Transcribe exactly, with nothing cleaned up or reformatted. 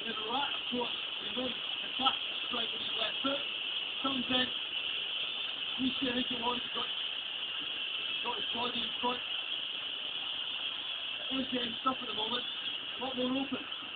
the right approach. He went attack straight with his left foot. Comes in. Rishi, I think it was, got, got his body in front. A J stuff at the moment. A lot more open.